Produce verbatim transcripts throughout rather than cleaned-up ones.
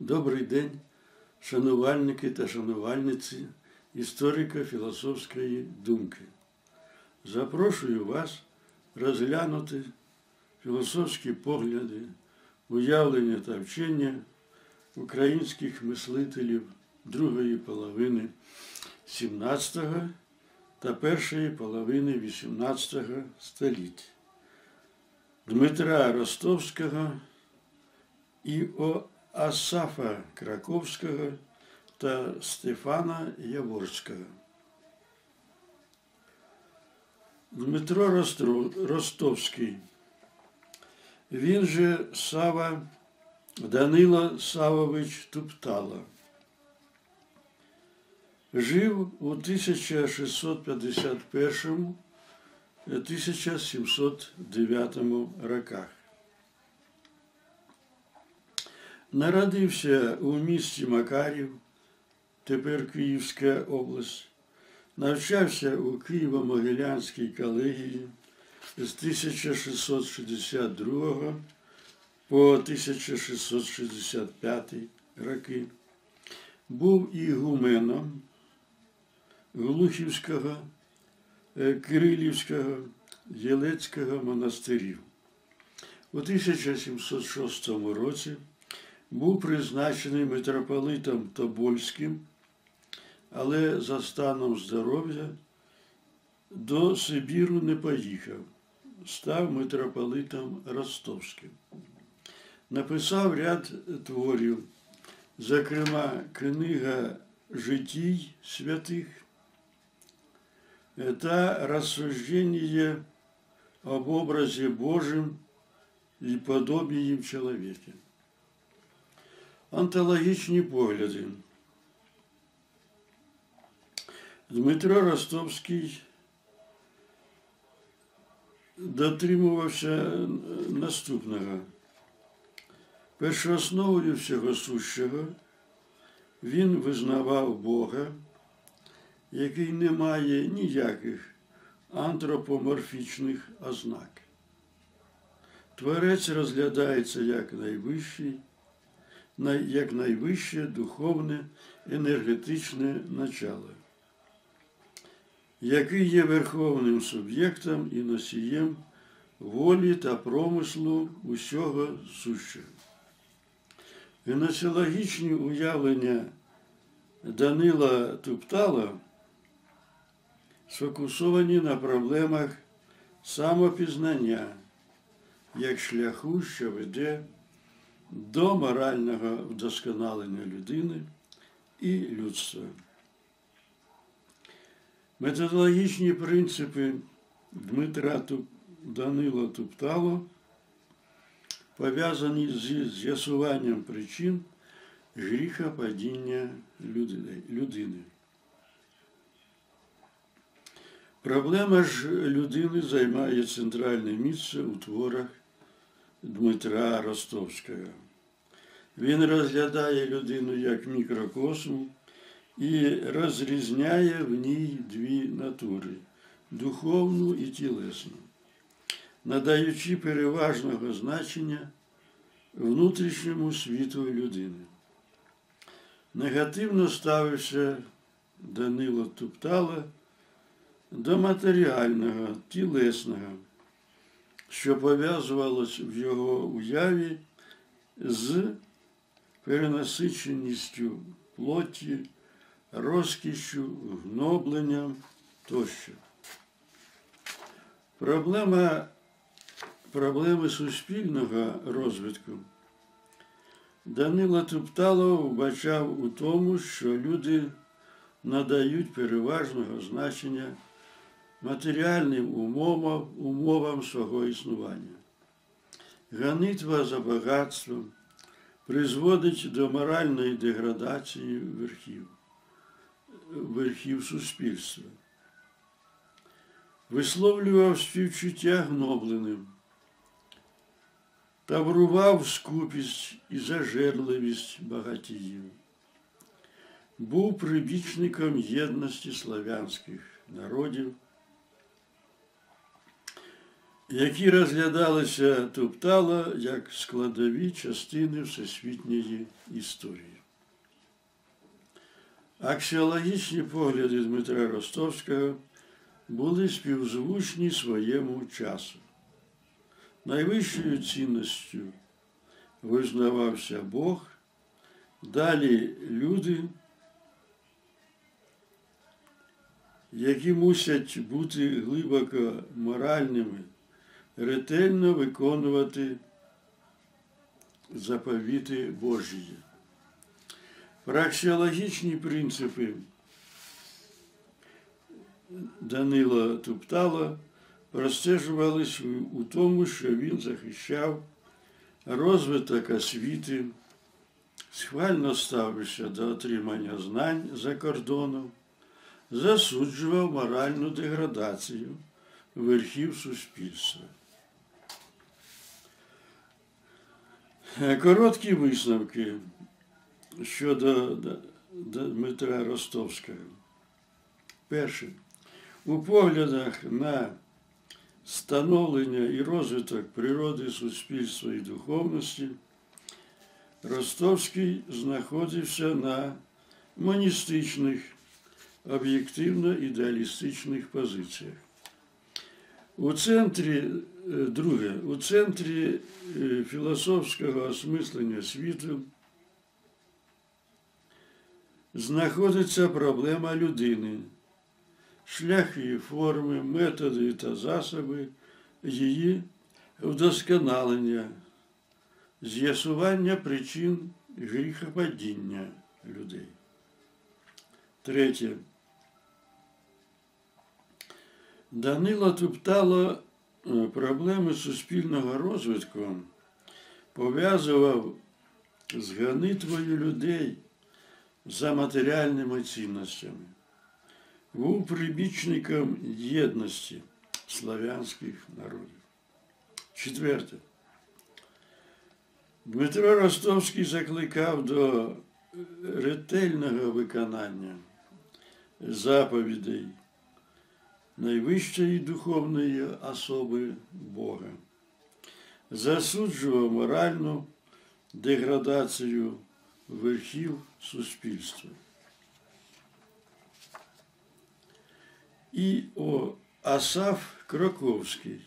Добрий день, шанувальники та шанувальниці історико-філософської думки. Запрошую вас розглянути філософські погляди, уявлення та вчення українських мислителів другої половини сімнадцятого та першої половини вісімнадцятого століття. Дмитра Ростовського і Асафа Краковського та Стефана Яворського. Дмитро Ростовський, він же Сава Данило Савович Туптало, жив у тисяча шістсот п'ятдесят першому - тисяча сімсот дев'ятому роках. Народився у місті Макарів, тепер Київська область, навчався у Києво-Могилянській колегії з тисяча шістсот шістдесят другого по тисяча шістсот шістдесят п'ятий роки, був ігуменом Глухівського, Кирилівського, Єлецького монастирів. У тисяча сімсот шостому році був призначений митрополитом Тобольським, але за станом здоров'я до Сибіру не поїхав, став митрополитом Ростовським. Написав ряд творів, зокрема книга «Житій святих» та «Рассуждение об образе Божьем и подобии в человеке». Онтологічні погляди. Дмитро Ростовський дотримувався наступного. Першоосновою всього сущого він визнавав Бога, який не має ніяких антропоморфічних ознак. Творець розглядається як найвищий, як найвище духовне енергетичне начало, який є верховним суб'єктом і носієм волі та промислу усього сущого. Гносеологічні уявлення Данила Туптало сфокусовані на проблемах самопізнання як шляху, що веде до морального вдосконалення людини і людства. Методологічні принципи Дмитра Данила Туптало пов'язані зі з'ясуванням причин гріхопадіння людини. Проблема ж людини займає центральне місце у творах Дмитра Ростовського. Він розглядає людину як мікрокосм і розрізняє в ній дві натури – духовну і тілесну, надаючи переважного значення внутрішньому світу людини. Негативно ставився Данило Туптало до матеріального, тілесного, що пов'язувалось в його уяві з перенасиченістю плоті, розкішшю, гнобленням тощо. Проблема, проблеми суспільного розвитку Данило Туптало вбачав у тому, що люди надають переважного значення матеріальним умовам, умовам свого існування. Гонитва за багатством призводить до моральної деградації верхів, верхів суспільства. Висловлював співчуття гнобленим, таврував скупість і зажерливість багатіїв. Був прибічником єдності славянських народів, які розглядалися Туптала як складові частини всесвітньої історії. Аксіологічні погляди Дмитра Ростовського були співзвучні своєму часу. Найвищою цінністю визнавався Бог, далі люди, які мусять бути глибоко моральними, ретельно виконувати заповіти Божії. Праксіологічні принципи Данила Туптала простежувались у тому, що він захищав розвиток освіти, схвально ставився до отримання знань за кордоном, засуджував моральну деградацію верхів суспільства. Короткі висновки щодо Дмитра Ростовського. Перше. У поглядах на становлення і розвиток природи, суспільства і духовності Ростовський знаходився на моністичних, об'єктивно-ідеалістичних позиціях. У центрі, друге, у центрі філософського осмислення світу знаходиться проблема людини, шляхи, форми, методи та засоби її вдосконалення, з'ясування причин гріхопадіння людей. Третє. Данило Туптало проблеми суспільного розвитку пов'язував з гонитвою людей за матеріальними цінностями. Був прибічником єдності славянських народів. Четверте. Дмитро Ростовський закликав до ретельного виконання заповідей найвищої духовної особи Бога. Засуджував моральну деградацію верхів суспільства. І О. Асаф Кроковський,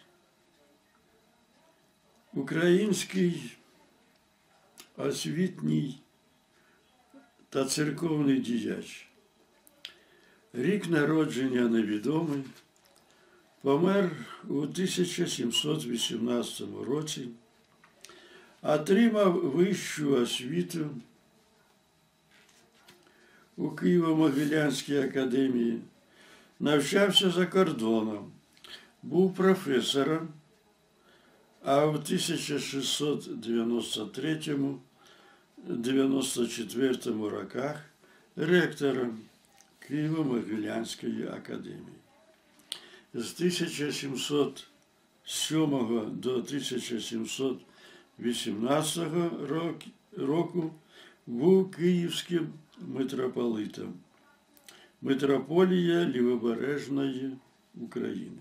український освітній та церковний діяч. Рік народження невідомий, помер у тисяча сімсот вісімнадцятому році, отримав вищу освіту у Києво-Могилянській академії, навчався за кордоном, був професором, а в тисяча шістсот дев'яносто третьому — дев'яносто четвертому роках ректором Києво-Могилянської академії. З тисяча сімсот сьомого до тисяча сімсот вісімнадцятого року був київським митрополитом, митрополія Лівобережної України.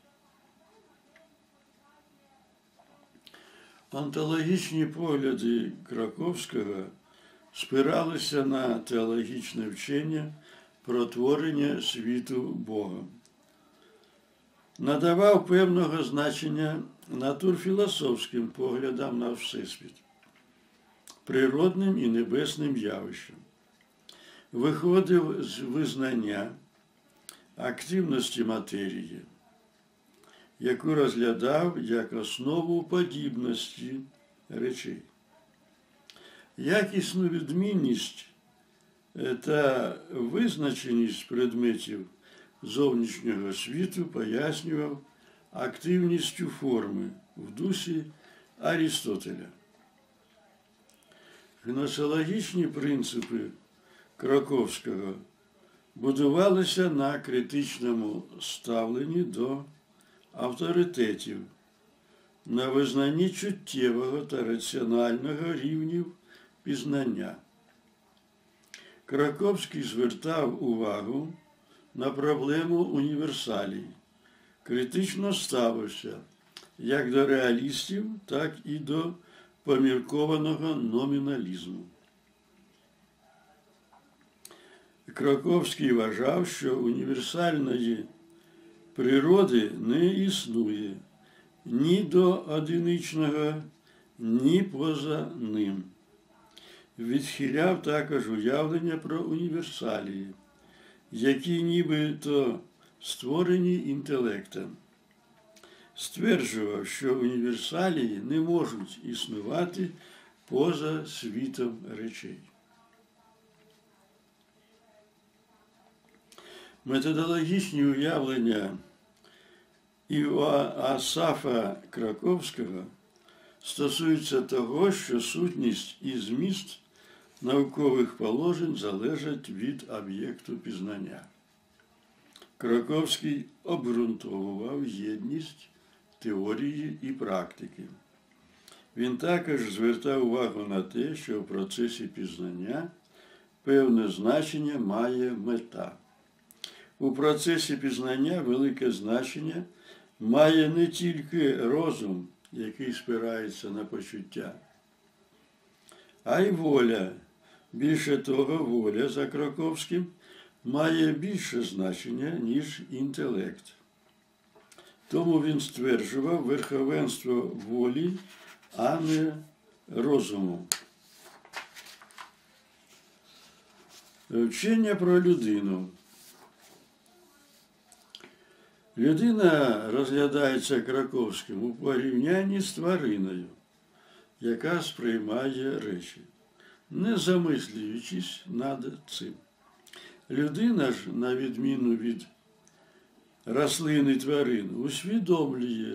Онтологічні погляди Краковського спиралися на теологічне вчення про творення світу Богом. Надавав певного значення натурфілософським поглядам на Всесвіт, природним і небесним явищам. Виходив з визнання активності матерії, яку розглядав як основу подібності речей. Якісну відмінність та визначеність предметів зовнішнього світу пояснював активністю форми в дусі Арістотеля. Гносеологічні принципи Краковського будувалися на критичному ставленні до авторитетів, на визнанні чуттєвого та раціонального рівнів пізнання. Краковський звертав увагу на проблему універсалій, критично ставився як до реалістів, так і до поміркованого номіналізму. Краковський вважав, що універсальної природи не існує ні до одиничного, ні поза ним. Відхиляв також уявлення про універсалії, які нібито створені інтелектом. Стверджував, що універсалії не можуть існувати поза світом речей. Методологічні уявлення Іоасафа Краковського стосуються того, що сутність і зміст наукових положень залежать від об'єкту пізнання. Краковський обґрунтовував єдність теорії і практики. Він також звертав увагу на те, що в процесі пізнання певне значення має мета. У процесі пізнання велике значення має не тільки розум, який спирається на почуття, а й воля. Більше того, воля, за Краковським, має більше значення, ніж інтелект. Тому він стверджував верховенство волі, а не розуму. Вчення про людину. Людина розглядається Краковським у порівнянні з твариною, яка сприймає речі, не замислюючись над цим. Людина ж, на відміну від рослин і тварин, усвідомлює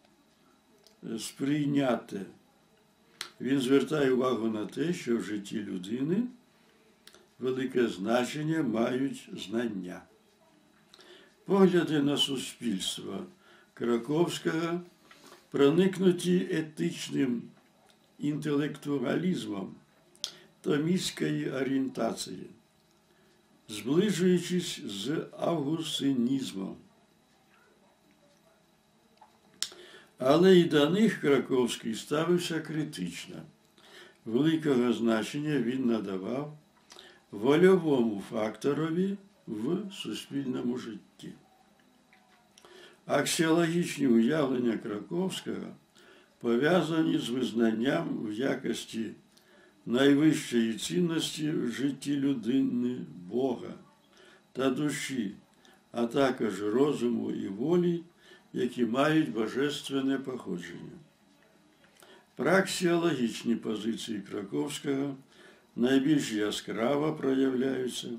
сприйняте. Він звертає увагу на те, що в житті людини велике значення мають знання. Погляди на суспільство Краковського проникнуті етичним інтелектуалізмом томістської орієнтації, зближуючись з августинізмом. Але і до них Краковський ставився критично. Великого значення він надавав вольовому факторові в суспільному житті. Аксіологічні уявлення Краковського пов'язані з визнанням в якості найвищої цінності в житті людини Бога та душі, а також розуму і волі, які мають божественне походження. Праксіологічні позиції Краковського найбільш яскраво проявляються,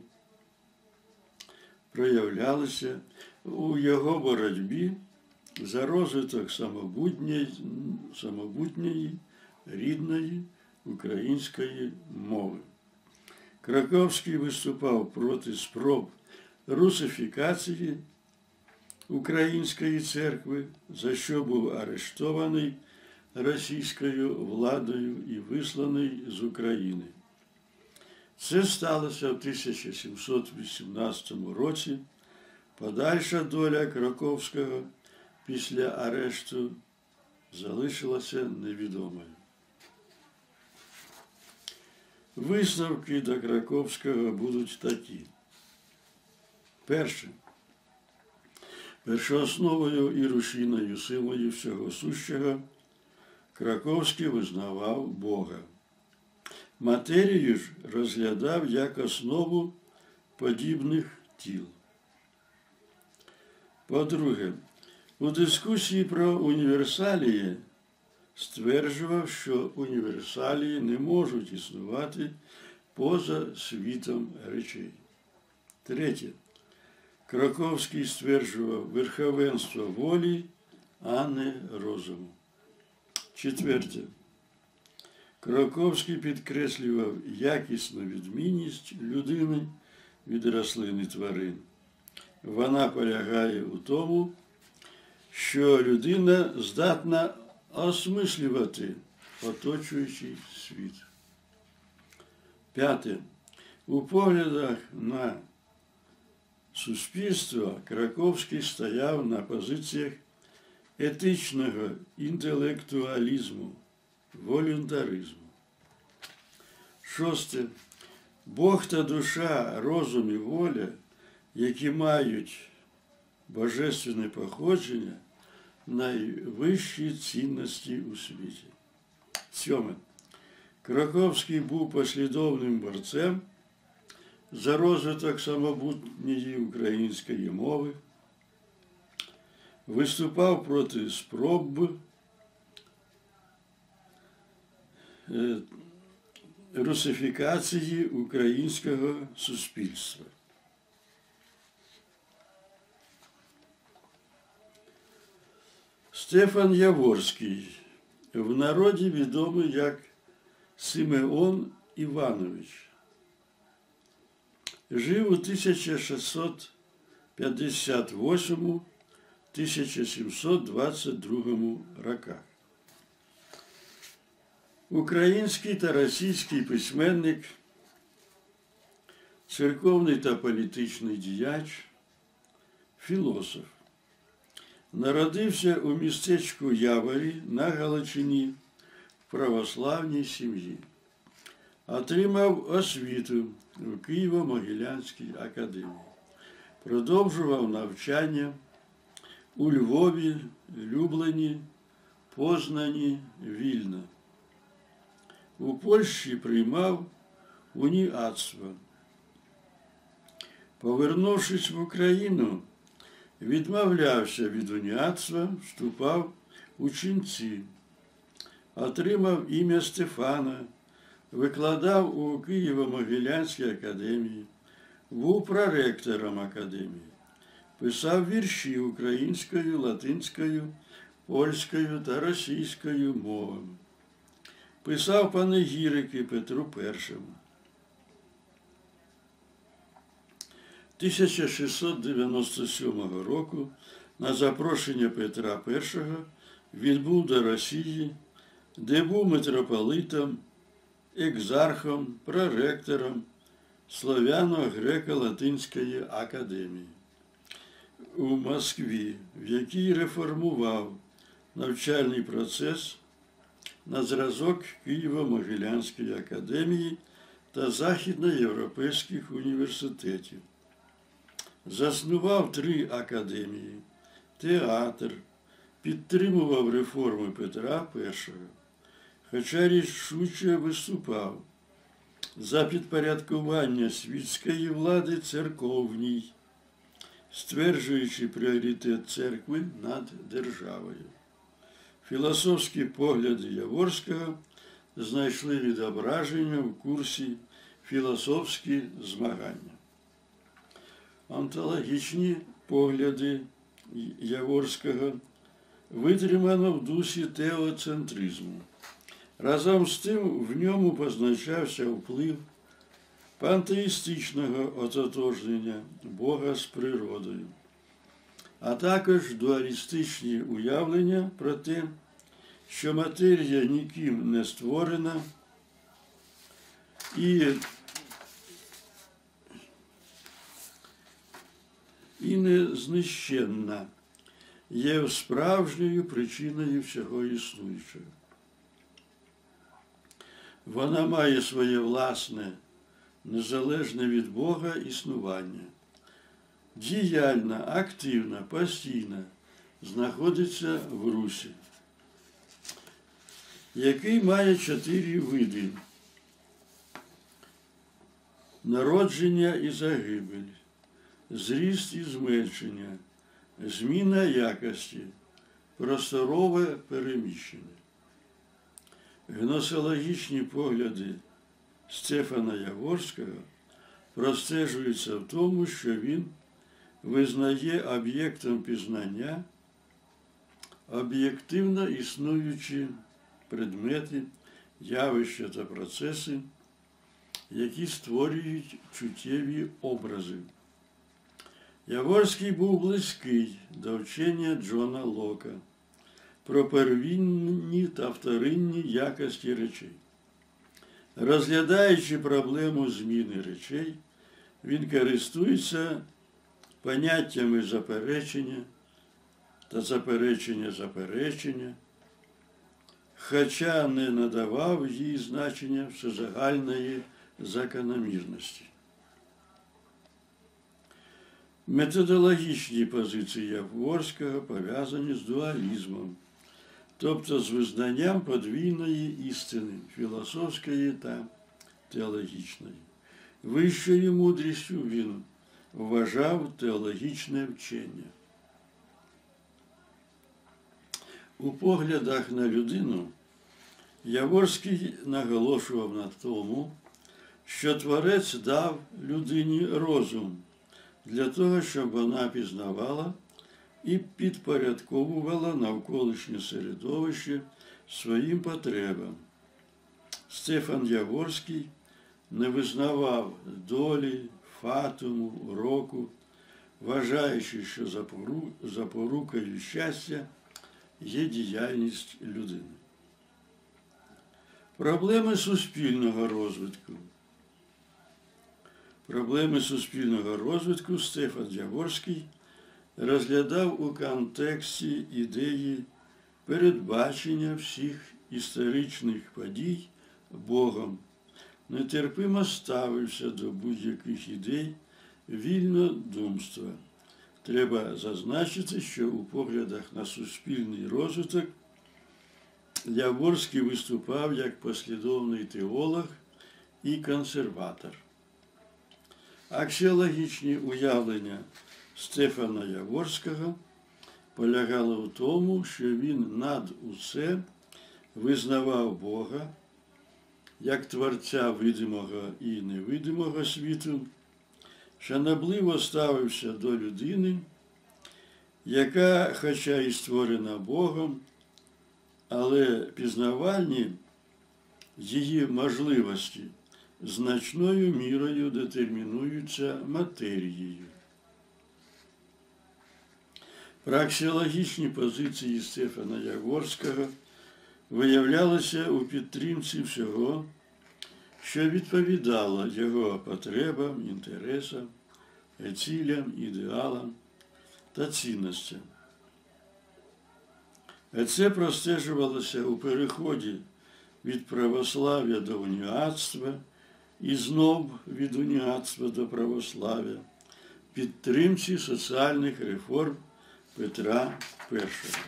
проявлялися у його боротьбі за розвиток самобутньої, самобутньої рідної української мови. Краковський виступав проти спроб русифікації Української церкви, за що був арештований російською владою і висланий з України. Це сталося в тисяча сімсот вісімнадцятому році. Подальша доля Краковського після арешту залишилася невідомою. Висновки до Краковського будуть такі. Перше. Першоосновою і рушійною силою всього сущого Краковський визнавав Бога. Матерію ж розглядав як основу подібних тіл. По-друге, у дискусії про універсалії стверджував, що універсалії не можуть існувати поза світом речей. Третє. Краковський стверджував верховенство волі, а не розуму. Четверте. Краковський підкреслював якісну відмінність людини від рослин і тварин. Вона полягає у тому, що людина здатна осмислювати оточуючий світ. П'яте. У поглядах на суспільство Краковський стояв на позиціях етичного інтелектуалізму, волюнтаризму. Шосте. Бог та душа, розум і воля, які мають божественне походження, найвищі цінності у світі. Сьоме. Краківський був послідовним борцем за розвиток самобутньої української мови, виступав проти спроб русифікації українського суспільства. Стефан Яворський, в народі відомий як Симеон Іванович, жив у тисяча шістсот п'ятдесят восьмому - тисяча сімсот двадцять другому роках. Український та російський письменник, церковний та політичний діяч, філософ. Народився у містечку Яворі на Галичині в православній сім'ї. Отримав освіту в Києво-Могилянській академії. Продовжував навчання у Львові, Люблені, Познані, Вільно. У Польщі приймав уніатство. Повернувшись в Україну, відмовлявся від уніатства, вступав у ченці, отримав ім'я Стефана, викладав у Києво-Могилянській академії, був проректором академії, писав вірші українською, латинською, польською та російською мовами. Писав панегірики Петру Першому. тисяча шістсот дев'яносто сьомого року на запрошення Петра Першого відбув до Росії, де був митрополитом, екзархом, проректором Слов'яно-Греко-Латинської академії у Москві, в якій реформував навчальний процес на зразок Києво-Могилянської академії та західноєвропейських університетів. Заснував три академії, театр, підтримував реформи Петра Першого, хоча рішуче виступав за підпорядкування світської влади церковній, стверджуючи пріоритет церкви над державою. Філософські погляди Яворського знайшли відображення в курсі «Філософські змагання». Онтологічні погляди Яворського витримано в дусі теоцентризму. Разом з тим в ньому позначався вплив пантеїстичного ототожнення Бога з природою, а також дуалістичні уявлення про те, що матерія ніким не створена і, і не знищенна, є справжньою причиною всього існуючого. Вона має своє власне, незалежне від Бога існування. Діяльна, активна, постійна, знаходиться в русі, який має чотири види: народження і загибель, зріст і зменшення, зміна якості, просторове переміщення. Гносеологічні погляди Стефана Яворського простежуються в тому, що він визнає об'єктом пізнання об'єктивно існуючі предмети, явища та процеси, які створюють чуттєві образи. Яворський був близький до вчення Джона Лока про первинні та вторинні якості речей. Розглядаючи проблему зміни речей, він користується поняттями заперечення, та заперечення заперечення, хоча не надавав їй значення всезагальної закономірності. Методологічні позиції Яворського пов'язані з дуалізмом, тобто з визнанням подвійної істини, філософської та теологічної. Вищою мудрістю він вважав теологічне вчення. У поглядах на людину Яворський наголошував на тому, що Творець дав людині розум для того, щоб вона пізнавала і підпорядковувала навколишнє середовище своїм потребам. Стефан Яворський не визнавав долі, фатуму, року, вважаючи, що запорукою щастя є діяльність людини. Проблеми суспільного розвитку. Проблеми суспільного розвитку Стефан Яворський розглядав у контексті ідеї передбачення всіх історичних подій Богом, нетерпимо ставився до будь-яких ідей вільнодумства. Треба зазначити, що у поглядах на суспільний розвиток Яворський виступав як послідовний теолог і консерватор. Аксіологічні уявлення Стефана Яворського полягали в тому, що він над усе визнавав Бога як творця видимого і невидимого світу, шанобливо ставився до людини, яка, хоча і створена Богом, але пізнавальні її можливості значною мірою детермінуються матерією. Праксіологічні позиції Стефана Яворського виявлялися у підтримці всього, що відповідало його потребам, інтересам, цілям, ідеалам та цінностям. А це простежувалося у переході від православ'я до уніатства і знов від уніатства до православ'я, підтримці соціальних реформ Петра Першого.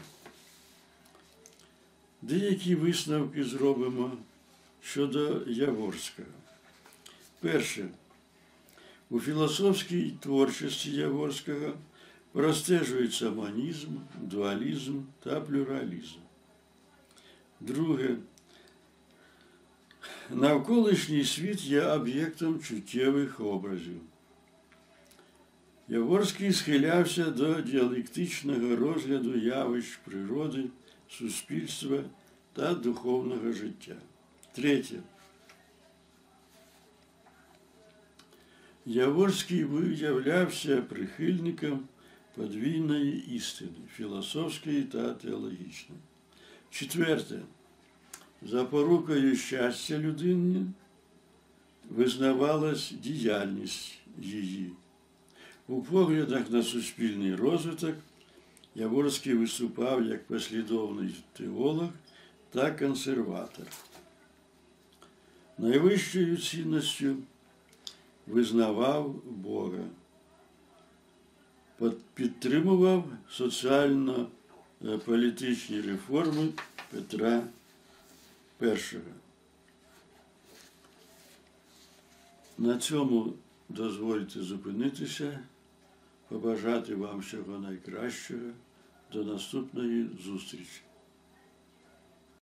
Деякі висновки зробимо щодо Яворського. Перше. У філософській творчості Яворського простежується монізм, дуалізм та плюралізм. Друге. Навколишній світ є об'єктом чуттєвих образів. Яворський схилявся до діалектичного розгляду явищ природи, суспільства та духовного життя. Третє. Яворський виявлявся прихильником подвійної істини, філософської та теологічної. Четверте. Запорукою щастя людини визнавалась діяльність її. У поглядах на суспільний розвиток Яворський виступав як послідовний теолог та консерватор. Найвищою цінністю визнавав Бога, підтримував соціально-політичні реформи Петра Першого. На цьому дозвольте зупинитися, побажати вам всього найкращого. До наступної зустрічі.